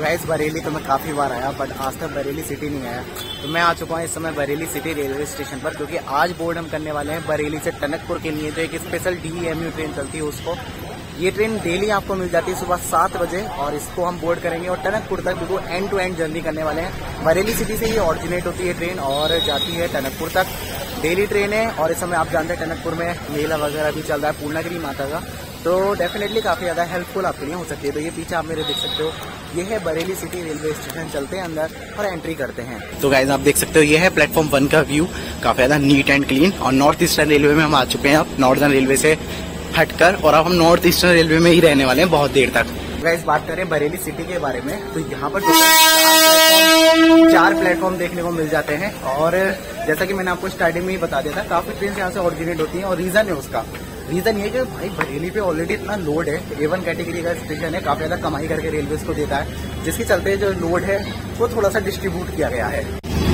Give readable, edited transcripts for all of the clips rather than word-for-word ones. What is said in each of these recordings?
Guys Bareilly तो मैं काफ़ी बार आया बट आज तक बरेली सिटी नहीं आया। तो मैं आ चुका हूँ इस समय बरेली सिटी रेलवे स्टेशन पर, क्योंकि आज बोर्ड हम करने वाले हैं बरेली से टनकपुर के लिए। तो एक स्पेशल DEMU ट्रेन चलती है उसको, ये ट्रेन डेली आपको मिल जाती है सुबह 7 बजे और इसको हम बोर्ड करेंगे और टनकपुर तक बिल्कुल एंड टू एंड जर्नी करने वाले हैं। बरेली सिटी से ये ऑरिजिनेट होती है ट्रेन और जाती है टनकपुर तक। डेली ट्रेन है और इस समय आप जानते हैं टनकपुर में मेला वगैरह भी चल रहा है पूर्णागिरी माता का, तो डेफिनेटली काफ़ी ज़्यादा हेल्पफुल आपके लिए हो सकती है। तो ये पीछे आप मेरे देख सकते हो, ये है बरेली सिटी रेलवे स्टेशन। चलते हैं अंदर और एंट्री करते हैं। तो गाइस आप देख सकते हो ये है प्लेटफॉर्म 1 का व्यू, काफ़ी ज़्यादा नीट एंड क्लीन। और नॉर्थ ईस्टर्न रेलवे में हम आ चुके हैं अब, नॉर्दर्न रेलवे से हटकर, और अब हम नॉर्थ ईस्टर्न रेलवे में ही रहने वाले हैं बहुत देर तक। गाइस बात करें बरेली सिटी के बारे में, तो यहाँ पर टोटल 4 प्लेटफॉर्म देखने को मिल जाते हैं। और जैसा कि मैंने आपको स्टार्टिंग में ही बता दिया था, काफ़ी ट्रेन यहाँ से ऑरिजिनेट होती हैं और रीज़न है उसका। रीज़न ये कि भाई बरेली पे ऑलरेडी इतना लोड है, A1 कैटेगरी का स्टेशन है, काफ़ी ज़्यादा कमाई करके रेलवे को देता है, जिसके चलते जो लोड है वो थोड़ा सा डिस्ट्रीब्यूट किया गया है।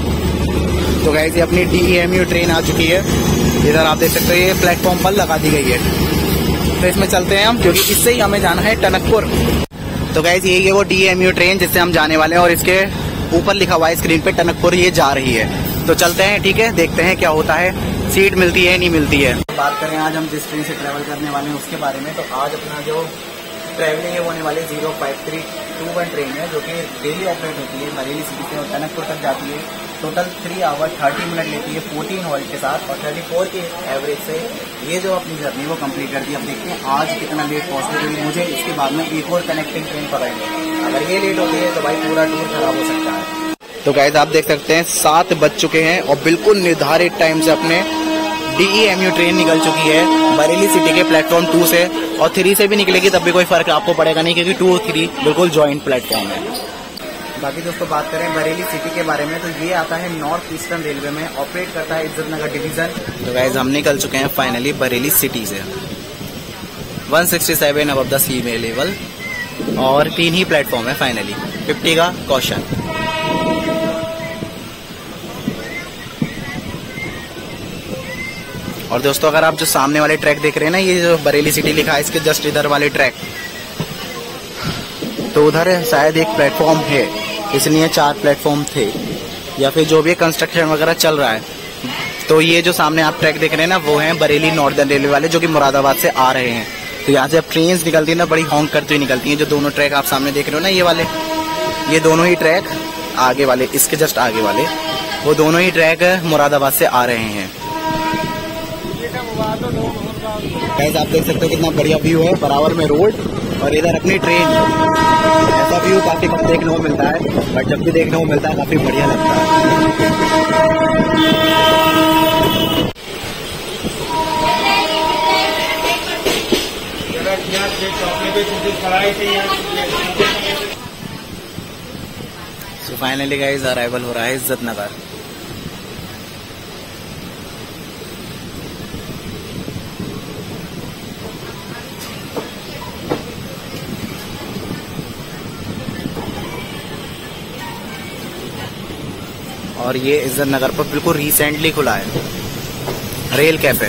तो गाइस ये अपनी DEMU ट्रेन आ चुकी है, इधर आप देख सकते हो ये प्लेटफॉर्म पर लगा दी गई है। तो इसमें चलते हैं हम, क्योंकि इससे ही हमें जाना है टनकपुर। तो गाइस ये वो DEMU ट्रेन जिससे हम जाने वाले हैं और इसके ऊपर लिखा हुआ है स्क्रीन पे टनकपुर ये जा रही है। तो चलते हैं, ठीक है, देखते हैं क्या होता है, सीट मिलती है नहीं मिलती है। बात करें आज हम जिस ट्रेन से ट्रैवल करने वाले हैं उसके बारे में, तो आज अपना जो ट्रैवलिंग है वो होने वाली 05321 ट्रेन है, जो कि डेली ऑपरेट होती है बरेली सिटी से और टनकपुर तक जाती है। टोटल 3 आवर 30 मिनट लेती है 14 हॉल्ट के साथ, और 34 के एवरेज से ये जो अपनी जर्नी वो कंप्लीट करती है। अब देखते हैं आज कितना लेट पहुंचती है, मुझे इसके बाद में एक और कनेक्टिंग ट्रेन पकड़नी। अगर ये लेट होती है तो भाई पूरा टूर खराब हो सकता है। तो गाइस आप देख सकते हैं 7 बज चुके हैं और बिल्कुल निर्धारित टाइम से अपने DEMU ट्रेन निकल चुकी है बरेली सिटी के प्लेटफॉर्म 2 से, और 3 से भी निकलेगी तब भी कोई फर्क आपको पड़ेगा नहीं, क्योंकि 2 और 3 बिल्कुल जॉइंट प्लेटफॉर्म है। बाकी दोस्तों बात करें बरेली सिटी के बारे में, तो ये आता है नॉर्थ ईस्टर्न रेलवे में, ऑपरेट करता है इज्जत नगर डिवीजन। तो गाइस हम निकल चुके हैं फाइनली बरेली सिटी से, 167 अबव द सी लेवल, और 3 ही प्लेटफॉर्म है फाइनली, 50 का कॉशन। और दोस्तों अगर आप जो सामने वाले ट्रैक देख रहे हैं ना, ये जो बरेली सिटी लिखा है इसके जस्ट इधर वाले ट्रैक, तो उधर शायद एक प्लेटफॉर्म है, इसलिए 4 प्लेटफॉर्म थे, या फिर जो भी कंस्ट्रक्शन वगैरह चल रहा है। तो ये जो सामने आप ट्रैक देख रहे हैं ना, वो हैं बरेली नॉर्दर्न रेलवे वाले, जो कि मुरादाबाद से आ रहे हैं। तो यहाँ से अब ट्रेन निकलती है ना, बड़ी हॉन्क करती हुई निकलती हैं। जो दोनों ट्रैक आप सामने देख रहे हो ना, ये वाले, ये दोनों ही ट्रैक आगे वाले, इसके जस्ट आगे वाले, वो दोनों ही ट्रैक मुरादाबाद से आ रहे हैं। गाइस आप देख सकते हो कितना बढ़िया व्यू है, बराबर में रोड और इधर अपनी ट्रेन। ऐसा व्यू काफी कम देखने को मिलता है, बट जब भी देखने को मिलता है काफी बढ़िया लगता है। सो फाइनली गाइस अराइवल हो रहा है इज्जत नगर। और ये इज्जत नगर पर बिल्कुल रिसेंटली खुला है रेल कैफे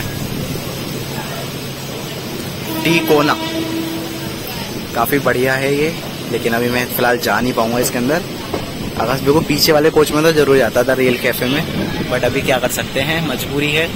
डी कोना, काफी बढ़िया है ये, लेकिन अभी मैं फिलहाल जा नहीं पाऊंगा इसके अंदर। अगर बिल्कुल पीछे वाले कोच में तो जरूर जाता था रेल कैफे में, बट अभी क्या कर सकते हैं, मजबूरी है।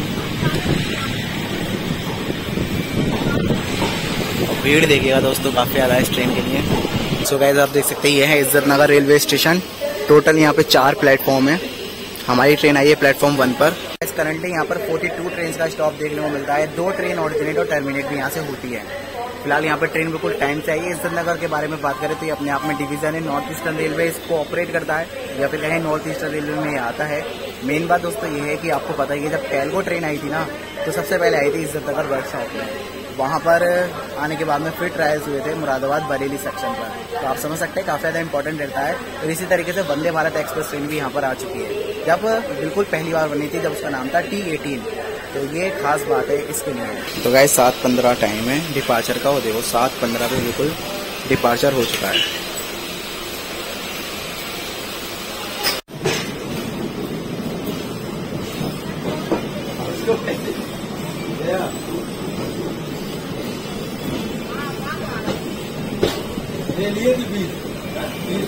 और भीड़ देखिएगा दोस्तों काफी ज्यादा है इस ट्रेन के लिए। सो गाइस आप देख सकते हैं ये है इज्जत नगर रेलवे स्टेशन। टोटल यहाँ पे 4 प्लेटफॉर्म है, हमारी ट्रेन आई है प्लेटफॉर्म 1 पर। करंटली यहाँ पर 42 ट्रेन का स्टॉप देखने को मिलता है, 2 ट्रेन ऑरिजिनेट और टर्मिनेट भी यहाँ से होती है। फिलहाल यहाँ पर ट्रेन बिल्कुल टाइम से आई है। इज्जत नगर के बारे में बात करें तो ये अपने आप में डिवीजन है, नॉर्थ ईस्टर्न रेलवे इसको ऑपरेट करता है, या फिर कहें नॉर्थ ईस्टर्न रेलवे में आता है। मेन बात दोस्तों ये है कि आपको पता ही है, जब कैलगो ट्रेन आई थी ना, तो सबसे पहले आई थी इज्जत नगर वर्कशॉप में। वहाँ पर आने के बाद में फिर ट्रायल्स हुए थे मुरादाबाद बरेली सेक्शन पर, तो आप समझ सकते हैं काफ़ी ज़्यादा इंपॉर्टेंट रहता है। और इसी तरीके से वंदे भारत एक्सप्रेस ट्रेन भी यहाँ पर आ चुकी है, जब बिल्कुल पहली बार बनी थी, जब उसका नाम था T18। तो ये खास बात है इसके लिए। तो गाइस 7:15 टाइम है डिपार्चर का, वो देखो 7:15 पे बिल्कुल डिपार्चर हो चुका है।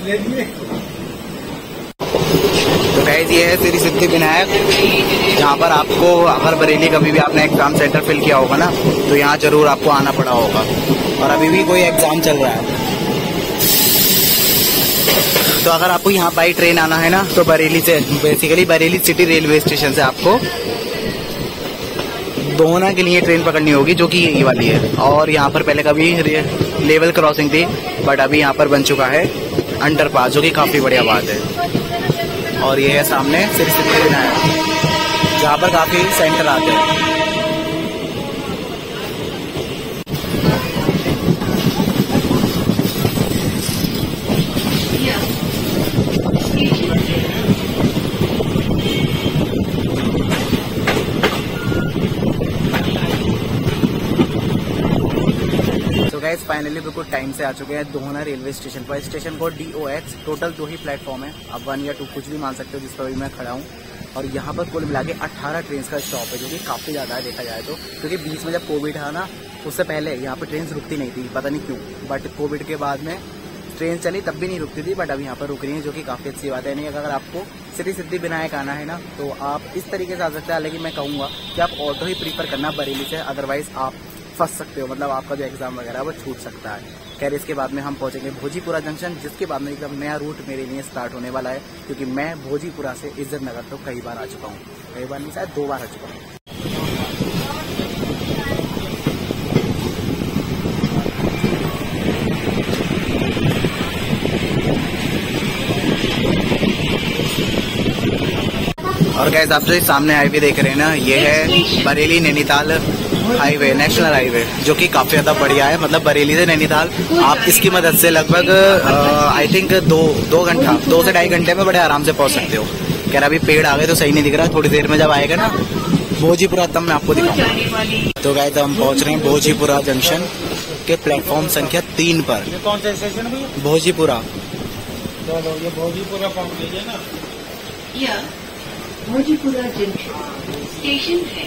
तो गाइस ये है श्री सिद्धि विनायक, जहाँ पर आपको अगर बरेली कभी भी आपने एग्जाम सेंटर फिल किया होगा ना, तो यहाँ जरूर आपको आना पड़ा होगा। और अभी भी कोई एग्जाम चल रहा है। तो अगर आपको यहाँ बाई ट्रेन आना है ना, तो बरेली से, basically Bareilly city railway station से आपको दोहना के लिए ट्रेन पकड़नी होगी, जो कि यही वाली है। और यहाँ पर पहले कभी लेवल क्रॉसिंग थी, बट अभी यहाँ पर बन चुका है अंडरपास, जो कि काफ़ी बढ़िया बात है। और ये है सामने श्री सिद्धि विनायक, जहाँ पर काफ़ी सेंटर आते हैं। गाइस फाइनली बिल्कुल टाइम से आ चुके हैं दोहना रेलवे स्टेशन पर। Station code DOX। टोटल 2 ही प्लेटफॉर्म है, अब 1 या 2 कुछ भी मान सकते हो, जिस पर भी मैं खड़ा हूँ। और यहाँ पर कुल मिला के 18 ट्रेन का स्टॉप है, जो कि काफ़ी ज़्यादा है देखा जाए तो। क्योंकि बीच में जब कोविड था ना, उससे पहले यहाँ पर ट्रेन रुकती नहीं थी, पता नहीं क्यों। बट कोविड के बाद में ट्रेन चली तब भी नहीं रुकती थी, बट अब यहाँ पर रुक रही है, जो कि काफ़ी अच्छी बात है। नहीं अगर आपको श्री सिद्धि विनायक आना है ना, तो आप इस तरीके से आ सकते हैं। लेकिन मैं कहूँगा कि आप ऑटो ही प्रीफर करना बरेली से, अदरवाइज आप फंस सकते हो, मतलब आपका जो एग्जाम वगैरह है वो छूट सकता है। खैर इसके बाद में हम पहुंचेंगे भोजीपुरा जंक्शन, जिसके बाद में एकदम नया रूट मेरे लिए स्टार्ट होने वाला है। क्योंकि मैं भोजीपुरा से इज्जत नगर तो कई बार आ चुका हूँ, कई बार नहीं शायद 2 बार आ चुका हूँ। और गाइस आप जो सामने हाईवे देख रहे हैं ना, ये है Bareilly Nainital highway, national highway, जो कि काफी ज्यादा बढ़िया है। मतलब बरेली से नैनीताल आप इसकी मदद से लगभग आई थिंक 2 घंटा, 2 से 2.5 घंटे में बड़े आराम से पहुंच सकते हो। कह रहा अभी पेड़ आ गए तो सही नहीं दिख रहा, थोड़ी देर में जब आएगा ना भोजीपुरा तब मैं आपको दिखाऊंगा। तो गाइस हम पहुंच रहे हैं भोजीपुरा जंक्शन के प्लेटफॉर्म संख्या 3 पर। ये कौन सा स्टेशन है? भोजीपुरा। ये भोजीपुरा पहुंच लीजिए ना, यह भोजीपुरा जंक्शन स्टेशन है।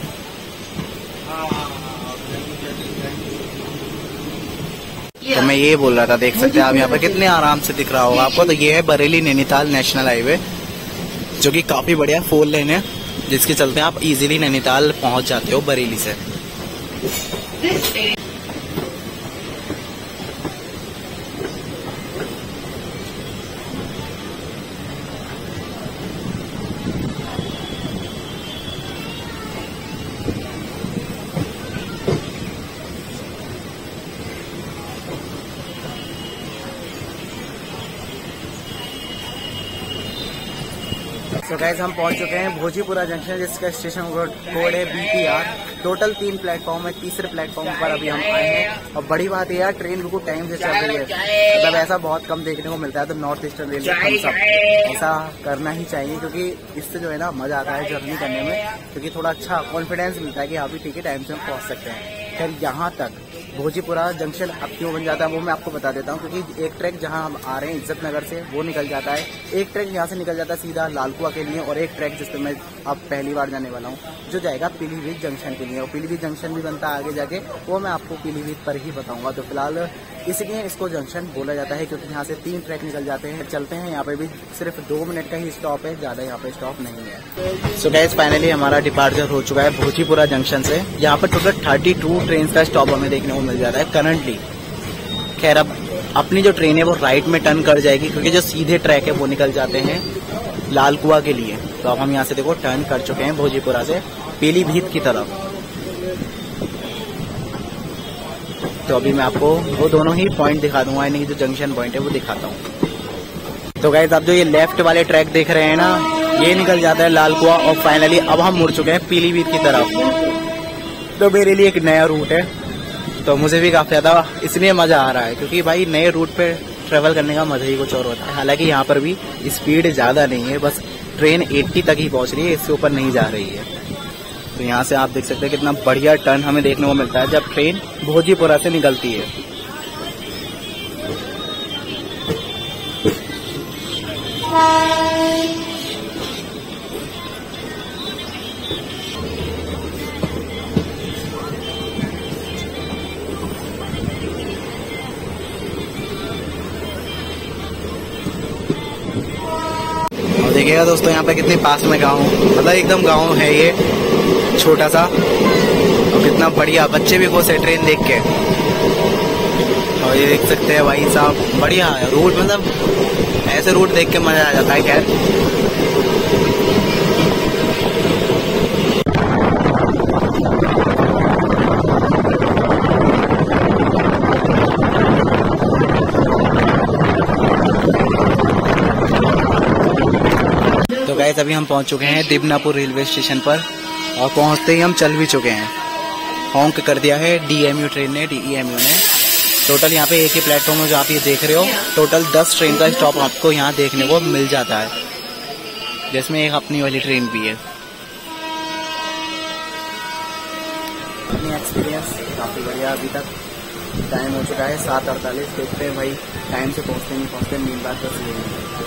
तो मैं ये बोल रहा था, देख सकते हैं आप यहाँ पर कितने आराम से दिख रहा होगा आपको। तो ये है बरेली नैनीताल नेशनल हाईवे, जो कि काफी बढ़िया 4 लेन है, जिसके चलते आप इजीली नैनीताल पहुंच जाते हो बरेली से। तो गाइस हम पहुंच चुके हैं भोजीपुरा जंक्शन, जिसका स्टेशन कोड है BPR। टोटल 3 प्लेटफॉर्म है, तीसरे प्लेटफॉर्म पर अभी हम आए हैं। और बड़ी बात यह है, ट्रेन बिल्कुल टाइम से चल रही है। मतलब ऐसा बहुत कम देखने को मिलता है। तो नॉर्थ ईस्टर्न रेलवे ऐसा करना ही चाहिए, क्योंकि इससे जो है ना मजा आता है जर्नी करने में, क्योंकि थोड़ा अच्छा कॉन्फिडेंस मिलता है कि हाँ भी ठीक है टाइम से हम पहुंच सकते हैं। खैर यहाँ तक भोजीपुरा जंक्शन अब क्यों बन जाता है वो मैं आपको बता देता हूँ। क्योंकि एक ट्रैक जहाँ हम आ रहे हैं इज्जत नगर से, वो निकल जाता है। एक ट्रैक यहाँ से निकल जाता है सीधा लालकुआ के लिए, और एक ट्रैक जिस पर मैं अब पहली बार जाने वाला हूँ, जो जाएगा पीलीभीत जंक्शन के लिए। और पीलीभीत जंक्शन भी बनता है आगे जाके, वो मैं आपको पीलीभीत पर ही बताऊंगा। तो फिलहाल इसलिए इसको जंक्शन बोला जाता है, क्योंकि यहाँ से 3 ट्रैक निकल जाते हैं। चलते हैं, यहाँ पे भी सिर्फ 2 मिनट का ही स्टॉप है, ज्यादा यहाँ पे स्टॉप नहीं है। सो गाइस फाइनली हमारा डिपार्चर हो चुका है भोजीपुरा जंक्शन से। यहाँ पर टोटल 32 ट्रेन का स्टॉप हमें देखने को मिल जाता है करंटली। खैर अब अपनी जो ट्रेन है वो राइट में टर्न कर जाएगी, क्योंकि जो सीधे ट्रैक है वो निकल जाते हैं लालकुआ के लिए। तो अब हम यहाँ से देखो टर्न कर चुके हैं भोजीपुरा से पीलीभीत की तरफ। तो अभी मैं आपको वो दोनों ही पॉइंट दिखा दूंगा, यानी कि जो जंक्शन पॉइंट है वो दिखाता हूँ। तो गाइस आप जो ये लेफ्ट वाले ट्रैक देख रहे हैं ना, ये निकल जाता है लालकुआ। और फाइनली अब हम मुड़ चुके हैं पीलीभीत की तरफ। तो मेरे लिए एक नया रूट है, तो मुझे भी काफी ज्यादा इसलिए मजा आ रहा है, क्योंकि भाई नए रूट पे ट्रेवल करने का मजा ही कुछ और होता है। हालांकि यहाँ पर भी स्पीड ज्यादा नहीं है, बस ट्रेन 80 तक ही पहुंच रही है, इससे ऊपर नहीं जा रही है। तो यहाँ से आप देख सकते हैं कितना बढ़िया टर्न हमें देखने को मिलता है जब ट्रेन भोजीपुरा से निकलती है। देखिएगा दोस्तों यहाँ पे कितने पास में गाँव, मतलब एकदम गाँव है ये छोटा सा, और कितना बढ़िया, बच्चे भी खुश है ट्रेन देख के। और ये देख सकते हैं भाई साहब, बढ़िया है रूट, मतलब ऐसे रूट देख के मजा आ जाता है। खैर तो गाइस अभी हम पहुंच चुके हैं दिबनापुर रेलवे स्टेशन पर, और पहुंचते ही हम चल भी चुके हैं। हॉन्क कर दिया है डीएमयू ट्रेन ने, डीईएमयू ने। टोटल यहाँ पे एक ही प्लेटफॉर्म है जो आप ये देख रहे हो, टोटल 10 ट्रेन का स्टॉप आपको यहाँ देखने को मिल जाता है, जिसमें एक अपनी वाली ट्रेन भी है। अपनी एक्सपीरियंस काफ़ी बढ़िया। अभी तक टाइम हो चुका है 7:48। देखते हैं भाई टाइम से पहुँचते नहीं पहुँचते, मेन बात बस यही है।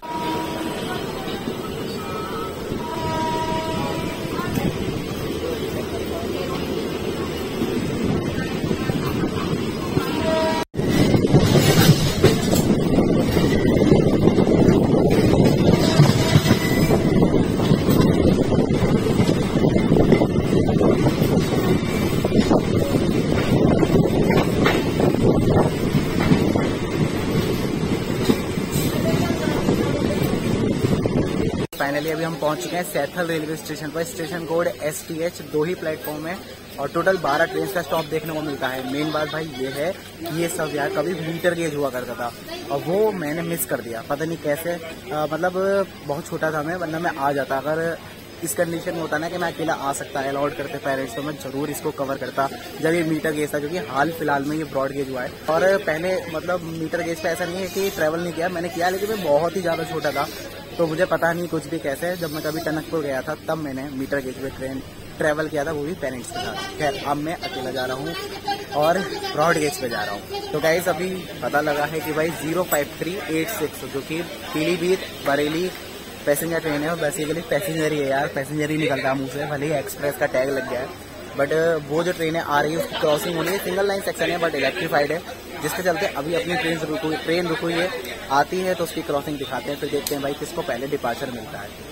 फाइनली अभी हम पहुंच चुके हैं सैथल रेलवे स्टेशन पर। स्टेशन कोड STH, 2 ही प्लेटफॉर्म है और टोटल 12 ट्रेन का स्टॉप देखने को मिलता है। मेन बात भाई ये है कि ये सब यार कभी मीटर गेज हुआ करता था और वो मैंने मिस कर दिया, पता नहीं कैसे। मतलब बहुत छोटा था मैं, वरना मैं आ जाता। अगर इस कंडीशन में होता ना कि मैं अकेला आ सकता है, अलाउड करते पेरेंट्स, तो मैं जरूर इसको कवर करता जब ये मीटर गेज था, क्योंकि हाल फिलहाल में ये ब्रॉड गेज हुआ है। और पहले मतलब मीटर गेज पे ऐसा नहीं है कि ट्रैवल नहीं किया, मैंने किया, लेकिन मैं बहुत ही ज़्यादा छोटा था तो मुझे पता नहीं कुछ भी कैसे। जब मैं कभी टनकपुर गया था तब मैंने मीटर गेज पे ट्रेन ट्रैवल किया था, वो भी पेरेंट्स के साथ। खैर अब मैं अकेला जा रहा हूँ और ब्रॉड गेज पे जा रहा हूँ। तो गाइस अभी पता लगा है कि भाई 05386 जो कि पीलीभीत बरेली पैसेंजर ट्रेन है, और बेसिकली पैसेंजर ही है यार, पैसेंजर ही निकलता है मुँह से, भले ही एक्सप्रेस का टैग लग गया है। बट वो जो ट्रेनें आ रही है उसकी क्रॉसिंग होनी है, सिंगल लाइन सेक्शन है बट इलेक्ट्रीफाइड है, जिसके चलते अभी अपनी ट्रेन रुकी है, आती है तो उसकी क्रॉसिंग दिखाते हैं, फिर देखते हैं भाई किसको पहले डिपार्चर मिलता है।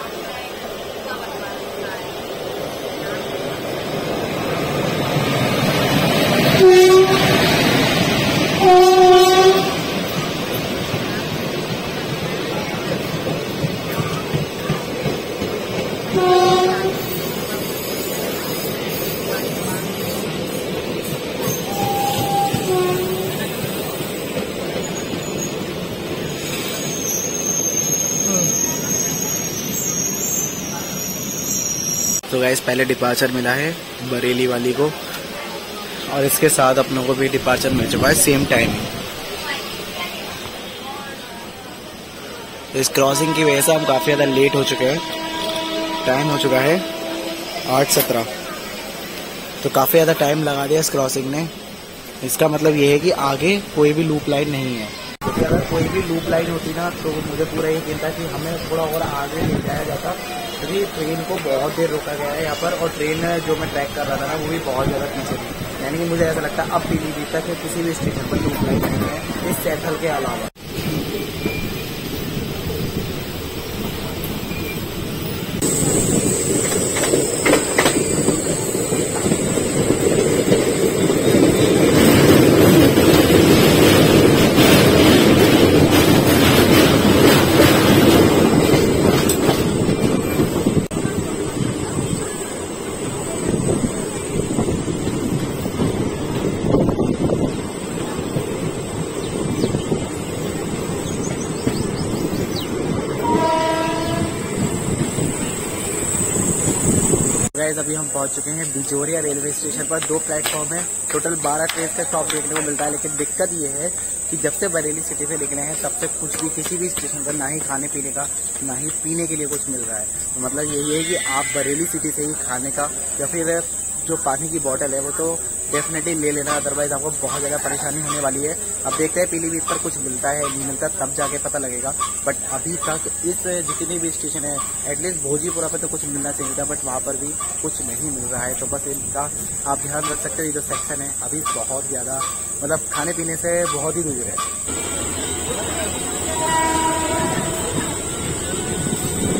तो गाइस पहले डिपार्चर मिला है बरेली वाली को, और इसके साथ अपनों को भी डिपार्चर मिल चुका है सेम टाइम। इस क्रॉसिंग की वजह से हम काफ़ी ज़्यादा लेट हो चुके हैं। टाइम हो चुका है 8:17, तो काफ़ी ज़्यादा टाइम लगा दिया इस क्रॉसिंग ने। इसका मतलब ये है कि आगे कोई भी लूप लाइन नहीं है, क्योंकि अगर कोई भी लूप लाइन होती ना तो मुझे पूरा ये कहता कि हमें थोड़ा और आगे ले जाया जाता, क्योंकि ट्रेन को बहुत देर रोका गया है यहाँ पर, और ट्रेन जो मैं ट्रैक कर रहा था ना वो भी बहुत ज़्यादा पीछे थी। यानी कि मुझे ऐसा लगता है अब पीलीभीत तक किसी भी स्टेशन पर लूप लाइन नहीं है इस सैथल के अलावा। गाइस अभी हम पहुंच चुके हैं बिजोरिया रेलवे स्टेशन पर। 2 प्लेटफॉर्म है, टोटल 12 ट्रेन का स्टॉप देखने को मिलता है। लेकिन दिक्कत ये है कि जब से बरेली सिटी से निकले हैं तब से कुछ भी किसी भी स्टेशन पर ना ही खाने पीने का ना ही पीने के लिए कुछ मिल रहा है। तो मतलब यही है कि आप बरेली सिटी से ही खाने का या फिर जो पानी की बोतल है वो तो डेफिनेटली ले लेना, अदरवाइज आपको बहुत ज़्यादा परेशानी होने वाली है। अब देखते हैं पीलीभीत पर कुछ मिलता है नहीं मिलता, तब जाके पता लगेगा। बट अभी तक इस जितनी भी स्टेशन है, एटलीस्ट भोजीपुरा पर तो कुछ मिलना चाहिए था, बट वहाँ पर भी कुछ नहीं मिल रहा है। तो बस इनका आप ध्यान रख सकते हो, ये जो सेक्शन है अभी बहुत ज़्यादा मतलब खाने पीने से बहुत ही दूर है।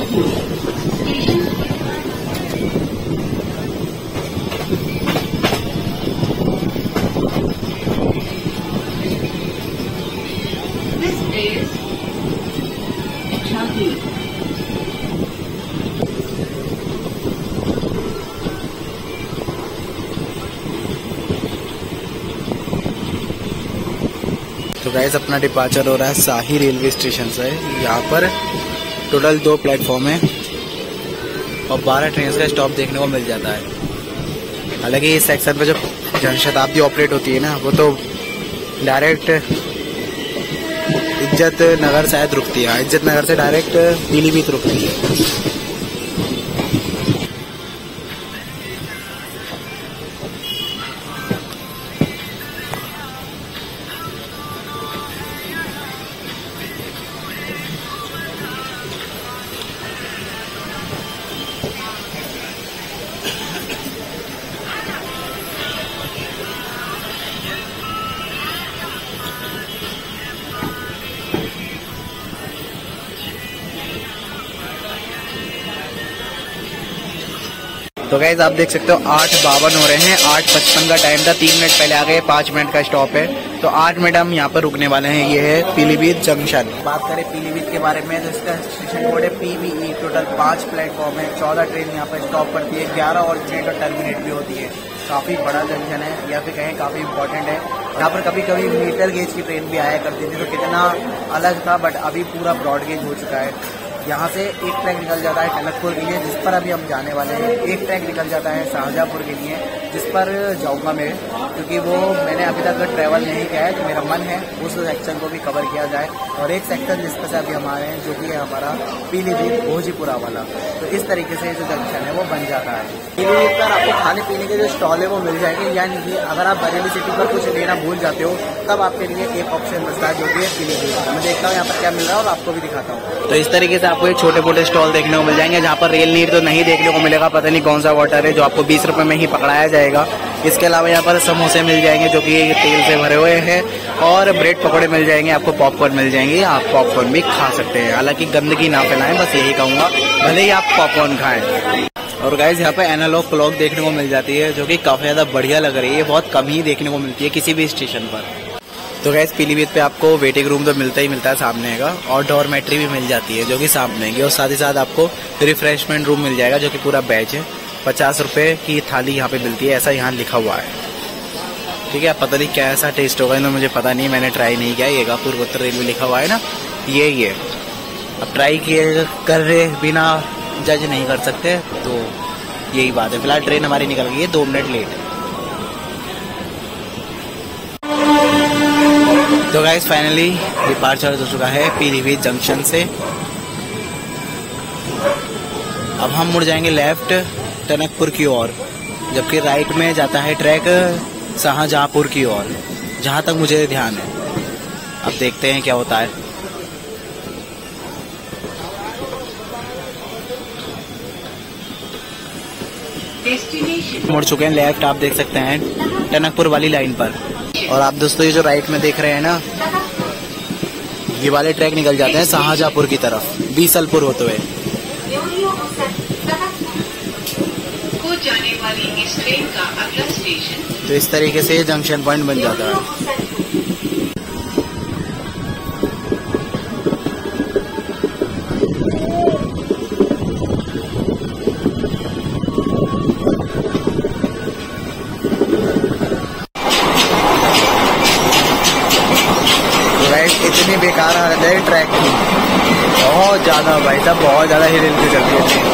तो गाइस अपना डिपार्चर हो रहा है शाही रेलवे स्टेशन से। यहाँ पर टोटल 2 प्लेटफॉर्म है और 12 ट्रेन का स्टॉप देखने को मिल जाता है। हालांकि इस सेक्शन पे जो जनशताब्दी ऑपरेट होती है ना, वो तो डायरेक्ट इज्जत नगर शायद रुकती है। इज्जत नगर से डायरेक्ट पीलीभीत रुकती है। तो गाइस आप देख सकते हो 8:52 हो रहे हैं। 8:55 का टाइम था, 3 मिनट पहले आ गए। 5 मिनट का स्टॉप है, तो 8 मिनट हम यहाँ पर रुकने वाले हैं। ये है पीलीभीत जंक्शन। बात करें पीलीभीत के बारे में तो इसका स्टेशन कोड है PVE। टोटल 5 प्लेटफॉर्म है, 14 ट्रेन यहाँ पर स्टॉप करती है, 11 ऑल्टरनेट और टर्मिनेट भी होती है। काफी बड़ा जंक्शन है, या फिर कहें काफी इंपॉर्टेंट है। यहाँ पर कभी कभी मीटर गेज की ट्रेन भी आया करती थी, तो कितना अलग था, बट अभी पूरा ब्रॉड गेज हो चुका है। यहाँ से एक ट्रैक निकल जाता है टनकपुर के लिए, जिस पर अभी हम जाने वाले हैं। एक ट्रैक निकल जाता है शाहजहाँपुर के लिए, जिस पर जाऊंगा मैं, क्योंकि वो मैंने अभी तक ट्रैवल नहीं किया है, तो मेरा मन है उस सेक्शन को भी कवर किया जाए। और एक सेक्शन जिस पर से अभी हम आ रहे हैं, जो कि है हमारा पीलीभीत भोजीपुरा वाला। तो इस तरीके से जो जंक्शन है वो बन जाता है। पीलीभीत पर आपको खाने पीने के जो स्टॉल है वो मिल जाएंगे, यानी कि अगर आप बरेली सिटी पर कुछ लेना भूल जाते हो, तब आपके लिए एक ऑप्शन बचता है, जो कि है पीलीभीत। मैं देखता हूँ यहाँ पर क्या मिल रहा है और आपको भी दिखाता हूँ। तो इस तरीके से आपको ये छोटे मोटे स्टॉल देखने को मिल जाएंगे, जहाँ पर रेल नीर तो नहीं देखने को मिलेगा। पता नहीं कौन सा वाटर है जो आपको 20 रुपए में ही पकड़ाया जाएगा। इसके अलावा यहाँ पर समोसे मिल जाएंगे, जो कि तेल से भरे हुए हैं, और ब्रेड पकौड़े मिल जाएंगे, आपको पॉपकॉर्न मिल जाएंगे। आप पॉपकॉर्न भी खा सकते हैं, हालांकि गंदगी ना फैलाएं, बस यही कहूँगा, भले ही आप पॉपकॉर्न खाएं। और गाइस यहाँ पे एनालॉग क्लॉक देखने को मिल जाती है, जो कि काफी ज्यादा बढ़िया लग रही है। बहुत कम ही देखने को मिलती है किसी भी स्टेशन पर। तो गाइस पीलीभीत पे आपको वेटिंग रूम तो मिलता ही मिलता है सामने का, और डॉर्मेट्री भी मिल जाती है, जो कि सामने है। और साथ ही साथ आपको रिफ्रेशमेंट रूम मिल जाएगा, जो कि पूरा बैच है। 50 रुपए की थाली यहाँ पे मिलती है, ऐसा यहाँ लिखा हुआ है। ठीक है, पता नहीं क्या ऐसा टेस्ट होगा, ना मुझे पता नहीं, मैंने ट्राई नहीं किया। ये पूर्वोत्तर रेलवे लिखा हुआ है ना, ये अब ट्राई किए कर रहे बिना जज नहीं कर सकते, तो यही बात है। फिलहाल ट्रेन हमारी निकल गई है 2 मिनट लेट। तो गाइस फाइनली डिपार्चर हो चुका है पीलीभीत जंक्शन से। अब हम मुड़ जाएंगे लेफ्ट टनकपुर की ओर, जबकि राइट में जाता है ट्रैक शाहजहाँपुर की ओर, जहां तक मुझे ध्यान है। अब देखते हैं क्या होता है। मुड़ चुके हैं लेफ्ट, आप देख सकते हैं टनकपुर वाली लाइन पर। और आप दोस्तों ये जो राइट में देख रहे हैं ना, ये वाले ट्रैक निकल जाते हैं शाहजहाँपुर की तरफ, बीसलपुर होते हुए। जाने वाली इस ट्रेन का अगला स्टेशन। तो इस तरीके से जंक्शन पॉइंट बन जाता है। इतनी बेकार हालत है ट्रैक की, बहुत ज्यादा भाई साहब, बहुत ज्यादा ही रेल की चलती है।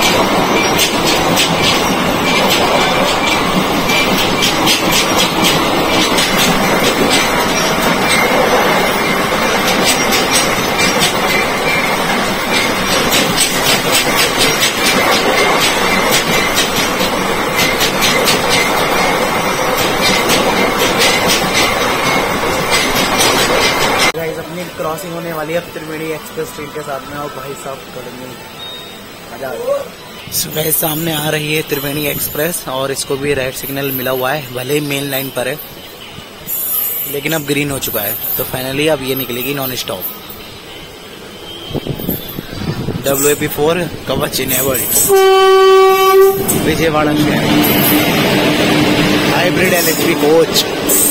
अपनी क्रॉसिंग होने वाली है त्रिवेणी एक्सप्रेस ट्रेन के साथ में, और भाई साहब करेंगे मजा। सुबह सामने आ रही है त्रिवेणी एक्सप्रेस, और इसको भी रेड सिग्नल मिला हुआ है, भले ही मेन लाइन पर है, लेकिन अब ग्रीन हो चुका है। तो फाइनली अब ये निकलेगी नॉन स्टॉप। WAP4 कवच इनेबल्ड विजयवाड़ा में हाइब्रिड इलेक्ट्रिक कोच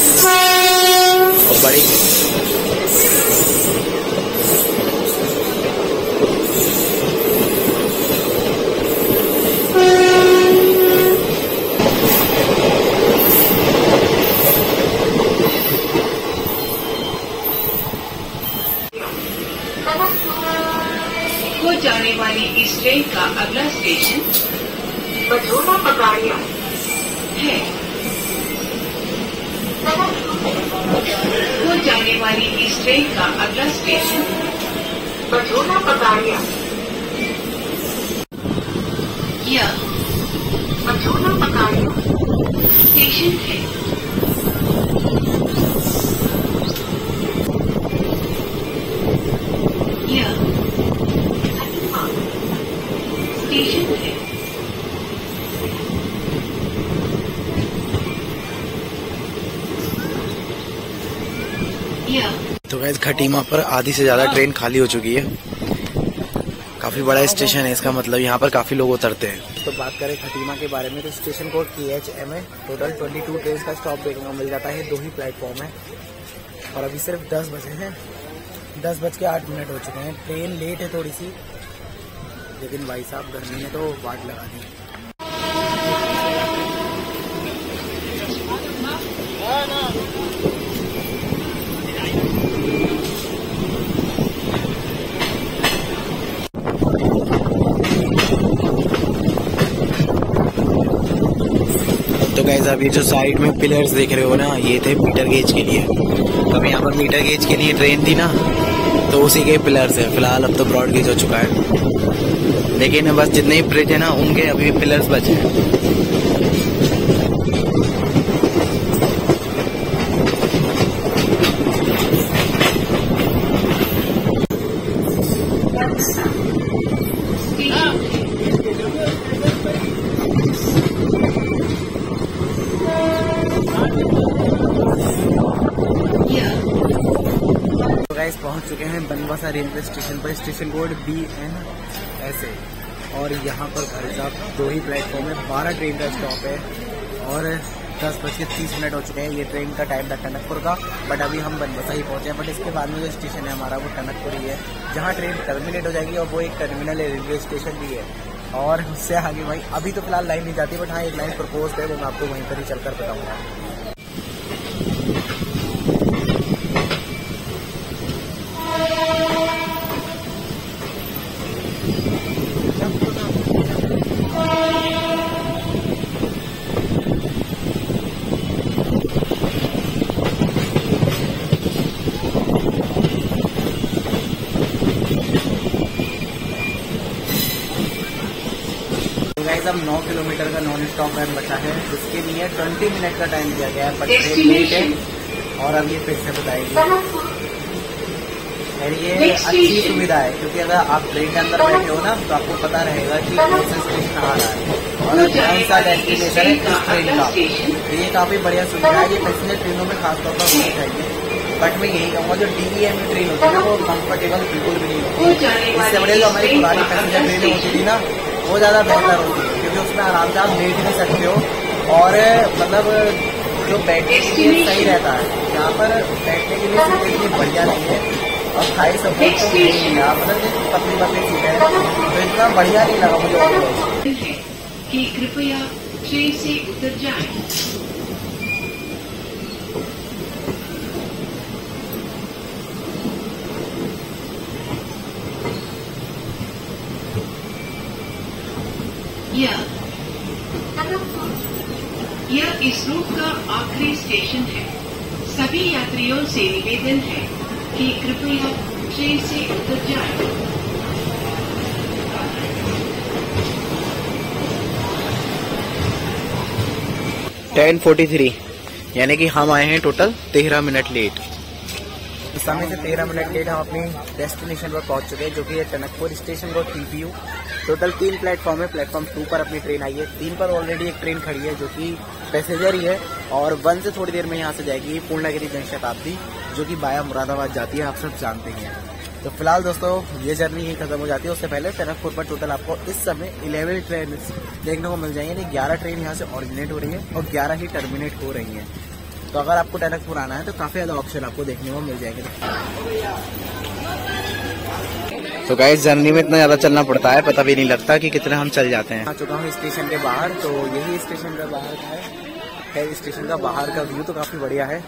और बड़ी हो जाने वाली इस ट्रेन का अगला स्टेशन बजोना पगाड़िया है। हो जाने वाली इस ट्रेन का अगला स्टेशन बजोना पगाड़िया यह बजोना पगाड़िया स्टेशन है। यह स्टेशन है। तो गाइस खटीमा पर आधी से ज्यादा ट्रेन खाली हो चुकी है। काफी बड़ा स्टेशन है, इसका मतलब यहाँ पर काफी लोग उतरते हैं। तो बात करें खटीमा के बारे में तो स्टेशन कोड KHM है। टोटल 22 ट्रेन का स्टॉप देखने को मिल जाता है, 2 ही प्लेटफॉर्म है और अभी सिर्फ 10 बजे हैं, 10:08 हो चुके हैं। ट्रेन लेट है थोड़ी सी, लेकिन भाई साहब गर्मी ने तो वाट लगा दी। तो गाइस आप ये जो साइड में पिलर्स देख रहे हो ना, ये थे मीटर गेज के लिए। तब यहाँ पर मीटर गेज के लिए ट्रेन थी ना, तो उसी के पिलर्स है। फिलहाल अब तो ब्रॉड गेज हो चुका है, लेकिन बस जितने ही ब्रिज है ना उनके अभी पिलर्स बचे हैं। पहुंच चुके हैं बनवासा रेलवे स्टेशन पर। स्टेशन कोड BN ऐसे और यहाँ पर भाई साहब 2 ही प्लेटफॉर्म है, 12 ट्रेन का स्टॉप है और 10:30 हो चुके हैं। ये ट्रेन का टाइम था टनकपुर का, बट अभी हम बनवासा ही पहुंचे हैं। बट इसके बाद में जो स्टेशन है हमारा वो टनकपुर ही है, जहाँ ट्रेन टर्मिनेट हो जाएगी और वो एक टर्मिनल है, रेलवे स्टेशन भी है। और उससे आगे भाई अभी तो फिलहाल लाइन नहीं जाती, बट हाँ एक लाइन प्रपोज है, वो मैं आपको वहीं पर ही चलकर बताऊँगा। अब 9 किलोमीटर का नॉन स्टॉप टाइम बचा है, जिसके लिए 20 मिनट का टाइम दिया गया है, बट ट्रेन लेट है और अब ये फिर से बताएगी। और ये अच्छी सुविधा है, क्योंकि अगर आप ट्रेन के अंदर बैठे हो ना तो आपको पता रहेगा कि कौन सा स्टेशन आ रहा है और कौन सा डेस्टिनेशन है इस ट्रेन का। तो ये काफी बढ़िया सुविधा है, ये पैसेंजर ट्रेनों में खासतौर पर होनी चाहिए। बट मैं यही कहूँगा जो DEMU ट्रेन होती है ना, वो कंफर्टेबल बिल्कुल भी नहीं होती। इससे बड़े जो हमारी पुरानी पैसेंजर ट्रेनें होती थी ना, वो ज़्यादा बेहतर होती है, क्योंकि उसमें आराम से आप लेट भी सकते हो और मतलब जो बैठने के लिए सही रहता है। यहाँ पर बैठने के लिए सीटें इतनी बढ़िया नहीं है और खाई सब कुछ नहीं है, मतलब पतली पतली सीटें हैं, तो इतना बढ़िया नहीं लगा मुझे। कि कृपया ट्रेन से उतर जाएं। यह इस रूट का आखिरी स्टेशन है। सभी यात्रियों से निवेदन है कि कृपया ट्रेन से उतर जाएं। 10:43 यानी कि हम आए हैं टोटल 13 मिनट लेट। इस समय से 13 मिनट लेट हम अपनी डेस्टिनेशन पर पहुंच चुके हैं, जो कि है टनकपुर स्टेशन को TPU। टोटल 3 प्लेटफॉर्म है, प्लेटफॉर्म 2 पर अपनी ट्रेन आई है, 3 पर ऑलरेडी एक ट्रेन खड़ी है जो कि पैसेंजर ही है और 1 से थोड़ी देर में यहाँ से जाएगी पूर्णागिरी जनशताब्दी, जो कि बाया मुरादाबाद जाती है, आप सब जानते हैं। तो फिलहाल दोस्तों ये जर्नी ही खत्म हो जाती है। उससे पहले टनकपुर पर टोटल आपको इस समय 11 ट्रेन देखने को मिल जाएंगे। यानी 11 ट्रेन यहाँ से ऑरिजिनेट हो रही है और 11 ही टर्मिनेट हो रही हैं। तो अगर आपको टनकपुर आना है तो काफ़ी ज़्यादा ऑप्शन आपको देखने को मिल जाएंगे। तो गाइस जर्नी में इतना ज़्यादा चलना पड़ता है, पता भी नहीं लगता कि कितना हम चल जाते हैं। आ चुका हूँ स्टेशन के बाहर। तो यही स्टेशन का बाहर का है। स्टेशन का बाहर का व्यू तो काफ़ी बढ़िया है।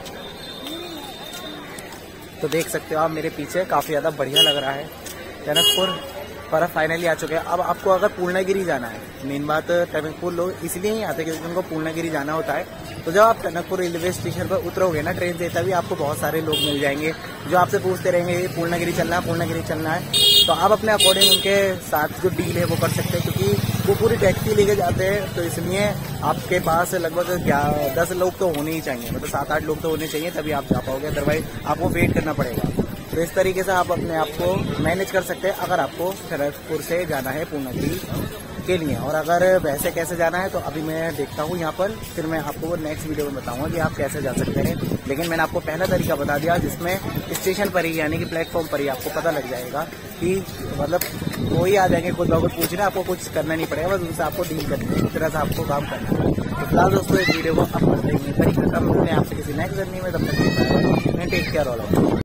तो देख सकते हो आप मेरे पीछे, काफ़ी ज़्यादा बढ़िया लग रहा है। टनकपुर पर फाइनली आ चुके हैं। अब आपको अगर पूर्णागिरी जाना है, मेन बात टनकपुर लोग इसलिए ही आते हैं क्योंकि उनको पूर्णागिरी जाना होता है। तो जब आप टनकपुर रेलवे स्टेशन पर उतरोगे ना ट्रेन से, तभी आपको बहुत सारे लोग मिल जाएंगे जो आपसे पूछते रहेंगे पूर्णागिरी चलना है, पूर्णागिरी चलना है। तो आप अपने अकॉर्डिंग उनके साथ जो डील है वो कर सकते हैं, क्योंकि वो पूरी टैक्सी लेके जाते हैं। तो इसलिए आपके पास लगभग 10 लोग तो होने ही चाहिए, मतलब 7-8 लोग तो होने चाहिए, तभी आप जा पाओगे। अदरवाइज आपको वेट करना पड़ेगा। तो इस तरीके से आप अपने आप को मैनेज कर सकते हैं अगर आपको टनकपुर से जाना है पूर्णागिरी के लिए। और अगर वैसे कैसे जाना है तो अभी मैं देखता हूँ यहाँ पर, फिर मैं आपको नेक्स्ट वीडियो में बताऊंगा कि आप कैसे जा सकते हैं। लेकिन मैंने आपको पहला तरीका बता दिया, जिसमें स्टेशन पर ही यानी कि प्लेटफॉर्म पर ही आपको पता लग जाएगा कि मतलब कोई आ जाएंगे, कुछ लोग पूछना, आपको कुछ करना नहीं पड़ेगा, बस उनसे आपको डील करनी है, इस तरह से आपको काम करना है। तो फिलहाल दोस्तों इस वीडियो को आप करते हैं, आपसे किसी नेक्स्ट जर्नी में। तब तक टेक केयर ऑल।